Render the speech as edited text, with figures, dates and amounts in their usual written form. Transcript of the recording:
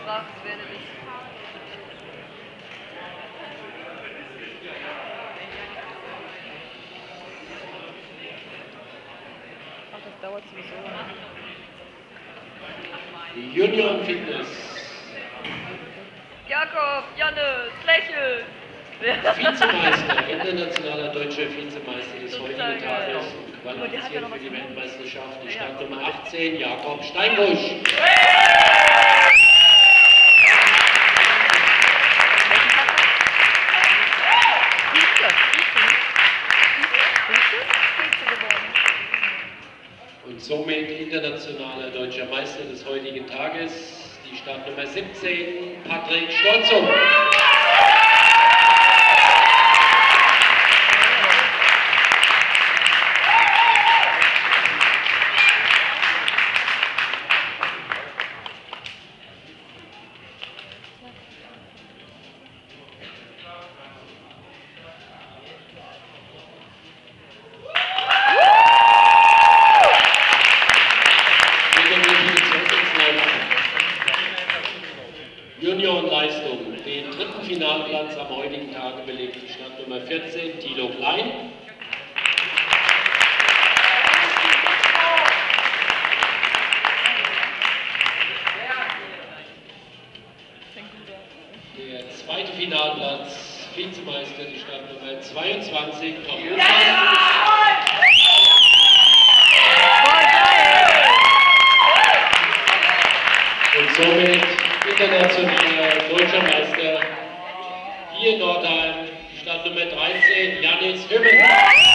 gebracht, das werde ich. Ach, das dauert sowieso. Die Junioren Fitness. Jakob, Janne, lächel! Vizemeister, internationaler deutscher Vizemeister des heutigen Tages und qualifiziert für die Weltmeisterschaft, die Startnummer 18, Jakob Steinbusch. Und somit internationaler deutscher Meister des heutigen Tages, die Startnummer 17, Patrick Storzum. Juniorenleistung. Den dritten Finalplatz am heutigen Tage belegt die Startnummer 14, Thilo Klein. Der zweite Finalplatz, Vizemeister, die Startnummer 22, Tom und somit internationaler deutscher Meister hier in Nordheim, Startnummer 13, Janis Hümmen.